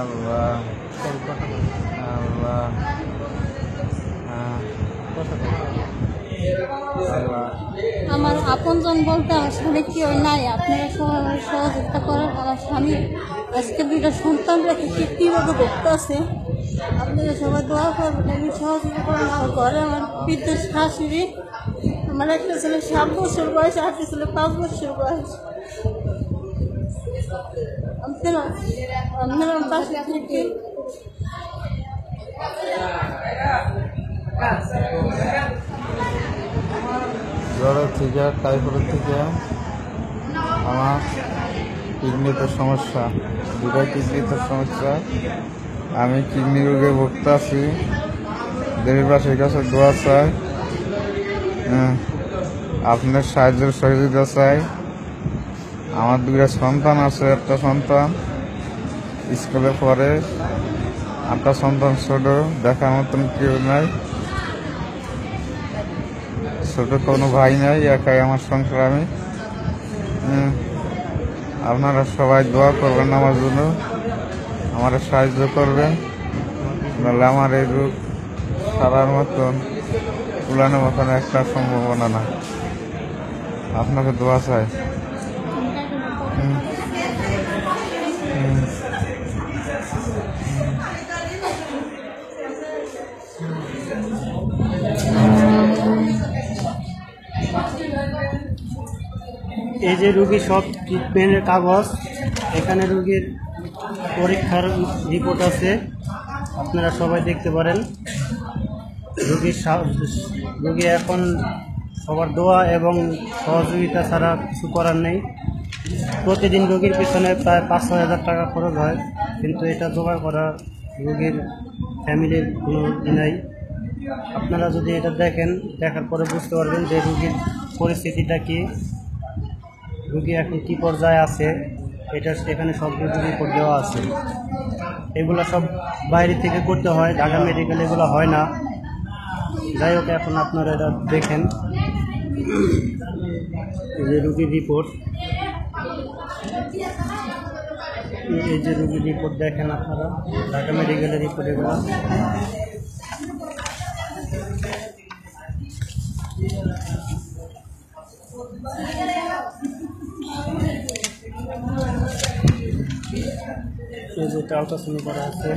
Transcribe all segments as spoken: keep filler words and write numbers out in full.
আল্লাহ আল্লাহ আমার আপনজন বলতে আমার স্বামী কেউ নাই, আপনারা সবাই সহযোগিতা করেন। আমার স্বামী আজকে দুইটা সন্তান রেখে কি কীভাবে ভুগতে আছে, আপনারা সবাই দোয়া করবেন, আমি সহযোগিতা করেন। আমার ঘরে আমার বৃদ্ধ শাশুড়ি, আমার একটা ছেলে সাত বছর বয়স, একটা ছেলে পাঁচ বছর বয়স। আপনারা আপনারা পাশে থেকে জ্বরের থেকে টাইফয়েড থেকে আমার কিডনিতে সমস্যা, দুটা কিডনিতে সমস্যা। আমি কিডনি রোগে ভুগতে আছি। দেশবাসীর কাছে দোয়া চাই, আপনার সাহায্যের সহযোগিতা চাই। আমার দুইটা সন্তান আছে, একটা সন্তান স্কুলে পড়ে, একটা সন্তান ছোট, দেখার মতন কেউ নাই, ছোট কোনো ভাই নাই, একাই আমার সংসার। আমি আপনারা সবাই দোয়া করবেন আমার জন্য, আমার সাহায্য করবেন, নাহলে আমার এই রোগ সারার মতন তুলানোর মতন একটা সম্ভাবনা না। আপনাকে দোয়া চাই। এই যে রুগীর সব ট্রিটমেন্টের কাগজ, এখানে রুগীর পরীক্ষার রিপোর্ট আছে, আপনারা সবাই দেখতে পারেন। রুগীর রুগী এখন সবার দোয়া এবং সহযোগিতা ছাড়া কিছু করার নেই। প্রতিদিন রুগীর পিছনে প্রায় পাঁচ ছয় হাজার টাকা খরচ হয়, কিন্তু এটা জোগাড় করা রুগীর ফ্যামিলির কোনো ই নাই। আপনারা যদি এটা দেখেন, দেখার পরে বুঝতে পারবেন যে রুগীর পরিস্থিতিটা কী, রুগী এখন কী পর্যায়ে আছে। এটা এখানে সব রিপোর্ট দেওয়া আছে। এগুলো সব বাইরে থেকে করতে হয়, ঢাকা মেডিকেলে এগুলো হয় না। যাই হোক, এখন আপনারা এটা দেখেন, এই যে রুগীর রিপোর্ট, এই যে রুগীর রিপোর্ট দেখেন আপনারা, ঢাকা মেডিকেলের রিপোর্ট এগুলো। এই যে আলট্রাসাউন্ড করা আছে।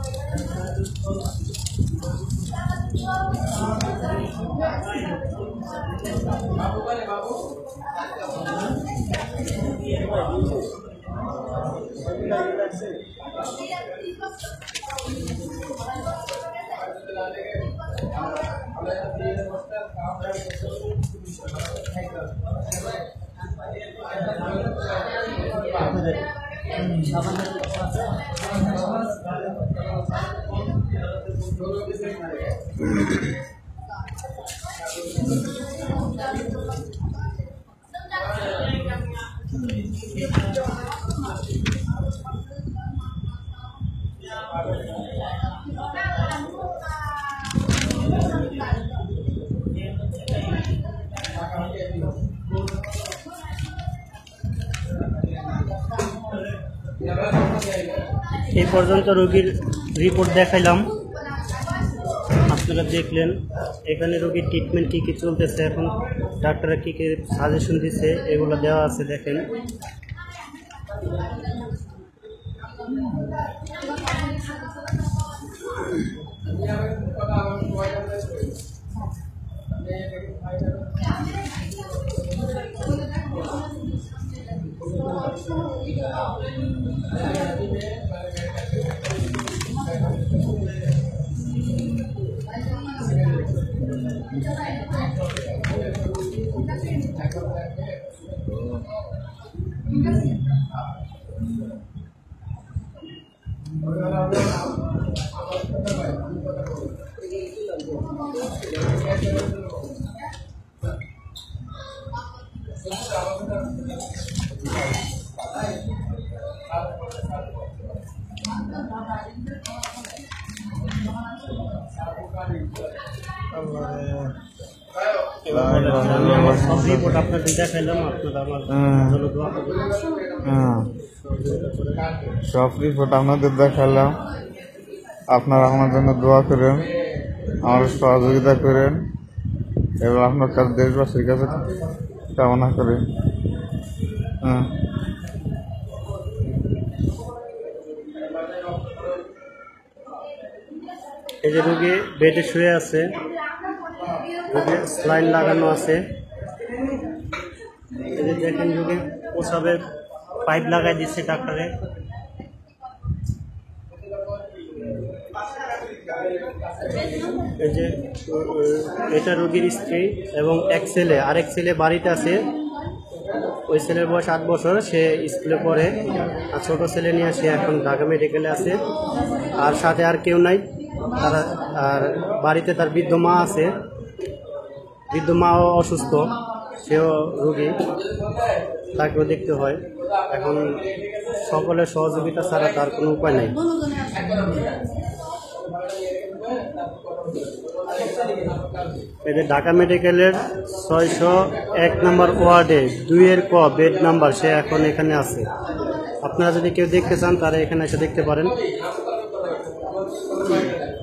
এই পর্যন্ত রোগীর রিপোর্ট দেখাইলাম, আপনারা দেখলেন। এখানে রোগীর ট্রিটমেন্ট কী কী চলতেছে, এখন ডাক্তাররা কী কী সাজেশন দিচ্ছে, এগুলো দেওয়া আছে, দেখেন। আমি আমার সব রিপোর্ট আপনাদের দেখাইলাম, আপনারা আমার হ্যাঁ। জন্য দোয়া করবেন। হ্যাঁ, সব রিপোর্ট আপনাদের দেখালাম, আপনারা আমার জন্য দোয়া করেন, আমার সহযোগিতা করেন এবং আপনার কাছে দেশবাসীর কাছে কামনা করি। হ্যাঁ, এই যে রোগী বেডে শুয়ে আছে, রোগী স্লাইন লাগানো আছে। এই যে দেখেন রোগী প্রসাবের পাইপ লাগাই দিচ্ছে ডাক্তারে। এই যে আহ, এটা রোগীর স্ত্রী এবং এক ছেলে, আরেক ছেলে বাড়িতে আছে। ওই ছেলের বয়স আট বছর, সে স্কুলে পড়ে। আর ছোট ছেলে নিয়ে সে এখন ঢাকা মেডিকেলে আছে। আর সাথে আর কেউ নাই। তারা আর বাড়িতে তার বৃদ্ধ মা আছে, বৃদ্ধ মাও অসুস্থ, সেও রোগী, তাকেও দেখতে হয়। এখন সকলের সহযোগিতা ছাড়া তার কোনো উপায় নেই। এদের ঢাকা মেডিকেলের ছয়শো এক নম্বর ওয়ার্ডে দুইয়ের ক বেড নাম্বার, সে এখন এখানে আছে। আপনারা যদি কেউ দেখতে চান তারা এখানে এসে দেখতে পারেন।